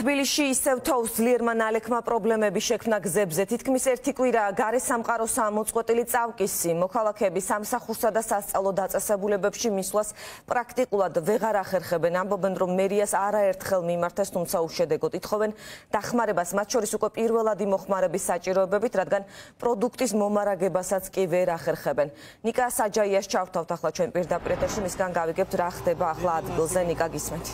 თბილისში ისევ თოვს ძლიერმა ნალექმა პრობლემები შექმნა გზებზე. თითქმის ერთი კვირაა გარესამყაროსაა მოწყვეტილი წავკისი. მოქალაქეები სამსახურსა და სასწავლო დაწესებულებებში მისვლას პრაქტიკულად ვეღარ ახერხებენ. ამბობენ, რომ მერიას არაერთხელ მიმართეს, თუმცა უშედეგოდ ითხოვენ დახმარებას, მათ შორის უკვე პირველადი მოხმარების საჭიროებებით, რადგან პროდუქტის მომარაგებასაც კი ვერ ახერხებენ. ნიკა საჯაიას ჩავთავთ ახლა ჩვენ პირდაპირ ეთერში, მისგან გავიგებთ რა ხდება ახლა ადგილზე. ნიკა, გისმენთ.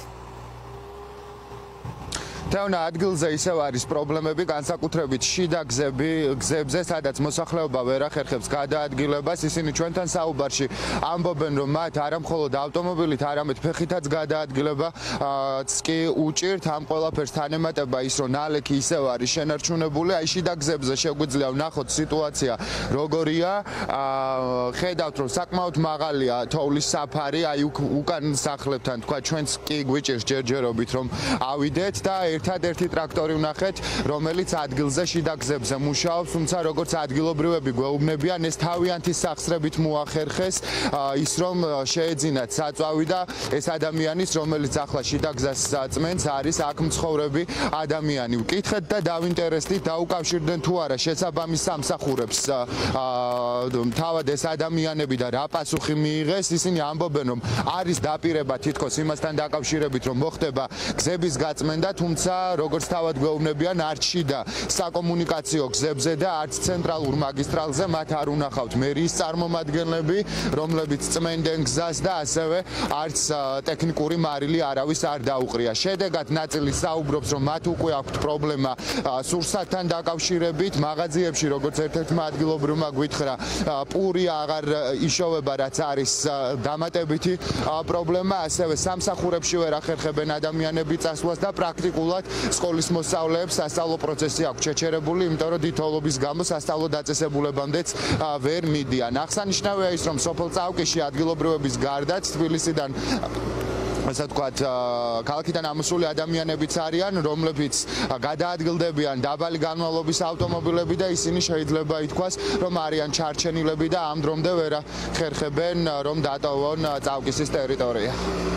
თეონა, ადგილზე ისევ არის პრობლემები, განსაკუთრებით შიდა გზებზე, სადაც მოსახლეობა ვერ ახერხებს გადაადგილებას. ისინი ჩვენთან საუბარში ამბობენ, რომ მათ არა მხოლოდ ავტომობილით, არამედ ფეხითაც გადაადგილებაც კი უჭირთ. ამ ყველაფერს თანემატება ის, რომ ნალექი ისევ არის შენარჩუნებული. აი შიდა გზებზე შეგვიძლია ვნახოთ სიტუაცია როგორია. ხედავთ, რომ საკმაოდ მაღალია თოვლის საფარი, აი უკან სახლებთან თქვა ჩვენც კი გვიჭირს ჯერჯერობით რომ ავიდეთ და ერთადერთი ტრაქტორი ვნახეთ, რომელიც ადგილზე შიდა გზებზე მუშაობს, თუმცა როგორც ადგილობრივები გვეუბნებიან, ეს თავიანთი სახსრებით მოახერხეს, ის რომ შეეძინათ საწვავი და ეს ადამიანის, რომელიც ახლა შიდა გზას წმენს, არის აქ მცხოვრები ადამიანი. ვკითხეთ და დავინტერესდით, დაუკავშირდნენ თუ არა შესაბამის სამსახურებს თავად ეს ადამიანები და რა პასუხი მიიღეს. ისინი ამბობენ, რომ არის დაპირება თითქოს იმასთან დაკავშირებით, რომ მოხდება გზების გაწმენდა, თუმცა როგორც თავად გვეუბნებიან, არც შიდა საკომუნიკაციო გზებზე და არც ცენტრალურ მაგისტრალზე მათ არ უნახავთ მერიის წარმომადგენლები, რომლებიც წმენდნენ გზას და ასევე არც ტექნიკური მარილი არავის არ დაუყრია. შედეგად ნაწილი საუბრობს, რომ მათ უკვე აქვთ პრობლემა სურსათთან დაკავშირებით, მაღაზიებში, როგორც ერთ-ერთმა ადგილობრივმა გვითხრა, პური აღარ იშოვება, რაც არის დამატებითი პრობლემა, ასევე სამსახურებში ვერ ახერხებენ ადამიანები წასვლას და პრაქტიკულად სკოლის მოსწავლეებს სასწავლო პროცესი აქვს შეჩერებული, იმიტომ რომ დიდთოვლობის გამო სასწავლო დაწესებულებამდეც ვერ მიდიან. აღსანიშნავია ის, რომ სოფელ წავკისში ადგილობრივების გარდაც თბილისიდან ასე ვთქვათ, ქალაქიდან ამოსული ადამიანებიც არიან, რომლებიც გადაადგილდებიან დაბალი განმავლობის ავტომობილები და ისინი შეიძლება ითქვას, რომ არიან ჩარჩენილები და ამ დრომდე ვერ ახერხებენ, რომ დატოვონ წავკისის ტერიტორია.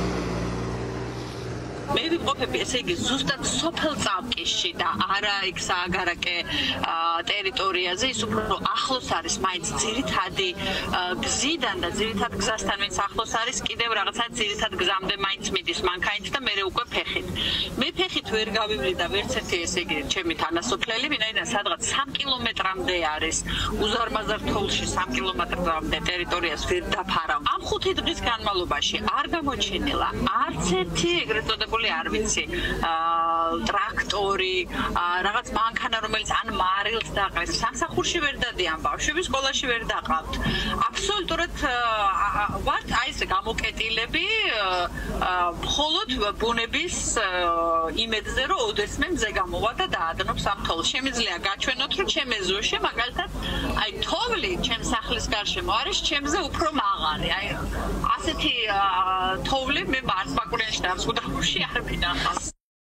მე ვიმყოფები, ესე იგი, ზუსტად სოფელ წავკისში და არა იქ სააგარაკე ტერიტორიაზე, ის უფრო ახლოს არის მაინც ძირითადი გზიდან და ძირითად გზასთან ვინც ახლოს არის, კიდევ რაღაცა ძირითად გზამდე მაინც მიდის მანქანით და მე უკვე ფეხით. მე ფეხით ვერ გავივლი და ვერც ერთი, ესე იგი, ჩემი თანასოფლელი, ვინაიდან სადღაც 3 კილომეტრამდე არის უზარმაზარ თოვლში 3 კილომეტრამდე ტერიტორიას ვერ დაფარავ. ამ 5 დღის განმავლობაში არ გამოჩენილა არც ერთი ეგრეთ წოდებული არ ვიცი ტრაქტორი, რაღაც მანქანა, რომელიც ან მარილს დაყრეს, სამსახურში ვერ დადიან, ბავშვები სკოლაში ვერ დაყავთ. აბსოლუტურად ვართ აი ეს გამოკეტილები მხოლოდ ბუნების იმედზე, რომ ოდესმე მზე გამოვა და დაადნობს ამ თოვლს. შემიძლია გაჩვენოთ, რომ ჩემი ზოში მაგალითად აი თოვლი ჩემს სახლის გარშემო არის ჩემზე უფრო მაღალი. აი ასეთი თოვლი მე მარს ბაკურიანში და ამსგუდახურში არ მინახავს.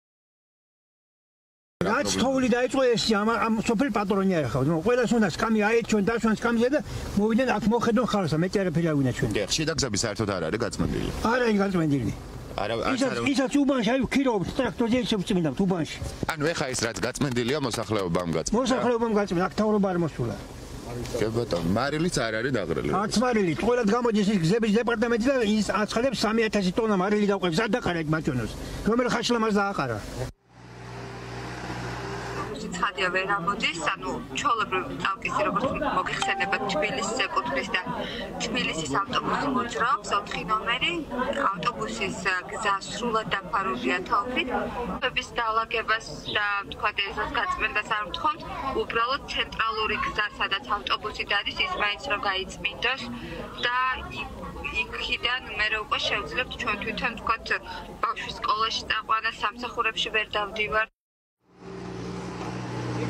რაც თოვლი დაიწყო ეს ამ სოფელ პატრონი არ ხავთ. ყველას უნდა სკამი აეჩვენ, დაშვან სკამზე და მოვიდნენ აქ მოხედონ ხალხს, მე წერაფერი არ ვინაჩვენ. დიახ, შიდა გზები საერთოდ არ არის გაწმენდილი. არ არის გაწმენდილი. ისაც უბანში აი ქირობთ ტრაქტორზე შეწმინდავთ უბანში. ანუ ეხა ის რაც გაწმენდილია მოსახლეობამ გაწმენდა. მოსახლეობამ გაწმენდა, აქ თავრობა არ მოსულა. კი ბატონო, მარილიც არ არის დაღრილი. არც მარილი, ყველად გამოდის ის გზების დეპარტამენტი და ის აცხადებს 3000 ტონა მარილი დავყევს, არ დაყარა ეგ მაჩვენოს. რომელი ხაშლამას დააყარა. ცხადია ვერ ამოდის, ანუ ჩვეულებრივ წავკისი როგორც მოგიხსენებათ თბილისს ეკუთვნის და თბილისის ავტობუსი მოძრაობს 4 ნომერი, ავტობუსის გზა სრულად დაფარულია თოვლით. ფების დალაგებას და თქვათ ესას გაწმენდას არ ვთხოვთ, უბრალოდ ცენტრალური გზა, სადაც ავტობუსი დადის, ის მაინც რომ გაიწმინდოს და იქიდან მე უკვე შევძლებთ ჩვენ თვითონ თქვათ ბავშვის სკოლაში წაყვანა, სამსახურებში ვერ დავდივარ.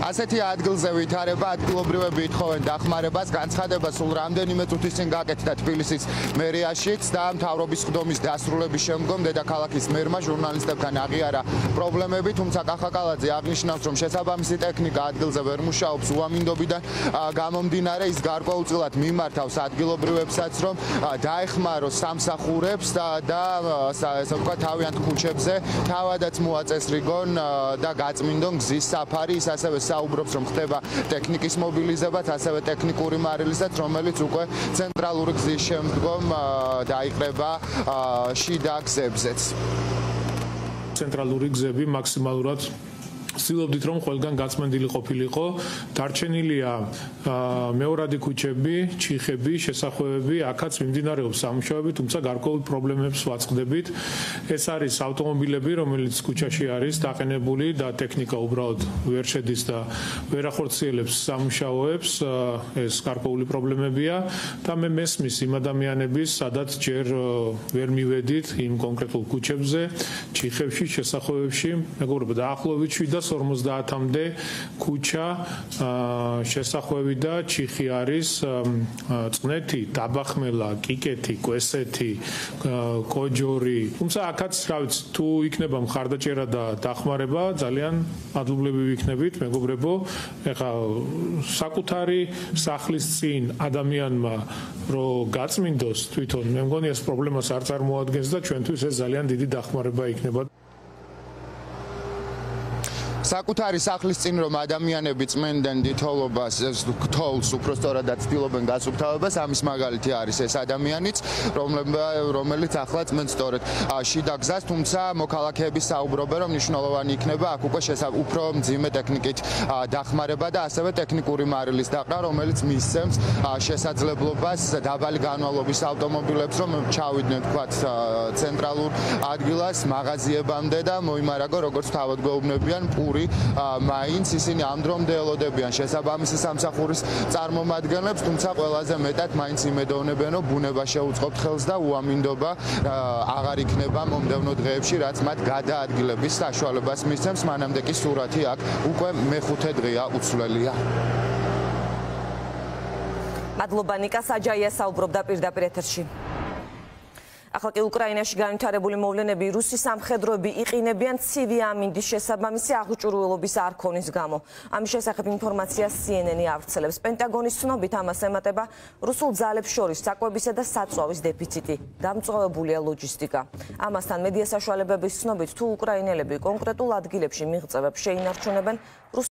ასეთი ადგილზე ვითარება, ადგილობრივები ითხოვენ დახმარებას, განცხადება სულ რამდენიმე წუთის წინ გაკეთდა თბილისის მერიაშიც და მთავრობის ხდომის დასრულების შემდგომ დედაქალაქის მერმა ჟურნალისტებთან აღიარა პრობლემები, თუმცა კახაკალაძე აღნიშნავს, რომ შესაბამისი ტექნიკა ადგილზე ვერ მუშაობს უამინდობიდან გამომდინარე, ის გარკვეულწილად მიმართავს ადგილობრივებსაც, რომ დაეხმაროს სამსახურებს და ესე ვთქვათ თავიანთ ქუჩებზე თავადაც მოაწესრიგონ და გაწმინდონ გზის საფარი, ის ასევე საუბრობს, რომ ხდება ტექნიკის მობილიზებაც, ასევე ტექნიკური მარილისაც, რომელიც უკვე ცენტრალური გზის შემდგომ დაიყრება შიდა გზებზეც. ცენტრალური გზები მაქსიმალურად ვცდილობდით, რომ ყველგან გაწმენდილი ყოფილიყო. დარჩენილია მეორადი ქუჩები, ჩიხები, შესახვევები, აქაც მიმდინარეობს სამუშაოები, თუმცა გარკვეულ პრობლემებს ვაწყდებით. ეს არის ავტომობილები, რომელიც ქუჩაში არის დაყენებული და ტექნიკა უბრალოდ ვერ შედის და ვერ ახორციელებს სამუშაოებს. ეს გარკვეული პრობლემებია და მე მესმის იმ ადამიანების, სადაც ჯერ ვერ მივედით იმ კონკრეტულ ქუჩებზე, ჩიხებში, შესახვევებში, მეგობრებო, დაახლოებით 750-მდე ქუჩა, შესახვევი და ჩიხი არის წნეთი, დაბახმელა, კიკეთი, კვესეთი, კოჯორი. თუმცა აქაც, რა ვიცი, თუ იქნება მხარდაჭერა და დახმარება, ძალიან მადლობლები ვიქნებით, მეგობრებო. ეხლა საკუთარი სახლის წინ ადამიანმა რო გაწმინდოს თვითონ, მე მგონი ეს პრობლემას არ წარმოადგენს და ჩვენთვის ეს ძალიან დიდი დახმარება იქნება. საკუთარი სახლის წინ რომ ადამიანები წმენდნენ თითოლობას, თოვს უпростоრადაც ცდილობენ გასუფთავებას, ამის მაგალითი არის ეს ადამიანიც, რომელიც ახლა წმენს სწორედ შიდა გზას, თუმცა მოქალაქეები საუბრობენ, რომ მნიშვნელოვანი იქნება აქ უკვე უფრო მძიმე ტექნიკით დახმარება და ასევე ტექნიკური მარილის დაყრა, რომელიც მისცემს შესაძლებლობას დაბალი განმავლობის ავტომობილებს, რომ ჩავიდნენ თქვათ ცენტრალურ ადგილას, მაღაზიებამდე და მოიმარაგო როგორც თავად გვეუბნებიან მაინც ისინი ამ დრომდე ელოდებიან შესაბამისი სამსახურის წარმომადგენლებს, თუმცა ყველაზე მეტად მაინც იმედოვნებენ, რომ ბუნება შეუწყობთ ხელს და უამინდობა აღარ იქნება მომდევნო დღეებში, რაც მათ გადაადგილების საშუალებას მისცემს, მანამდე კი სურათი აქ უკვე მეხუთე დღეა უცვლელია. მადლობა ნიკა საჯაია საუბრობდა პირდაპირ ეთერში. ახლა კი უკრაინაში განვითარებული მოვლენები რუსი სამხედროები იყინებიან ცივი ამინდის შესაბამისი აღჭურვილობის არ ქონის გამო. ამის შესახებ ინფორმაციას CNN-ი ავრცელებს. პენტაგონის ცნობით ამას ემატება რუსულ ძალებს შორის საკვებისა და საწვავის დეფიციტი. დამწვავებულია ლოჯისტიკა. ამასთან მედია საშუალებების ცნობით თუ უკრაინელები კონკრეტულ ადგილებში მიღწევებს შეინარჩუნებენ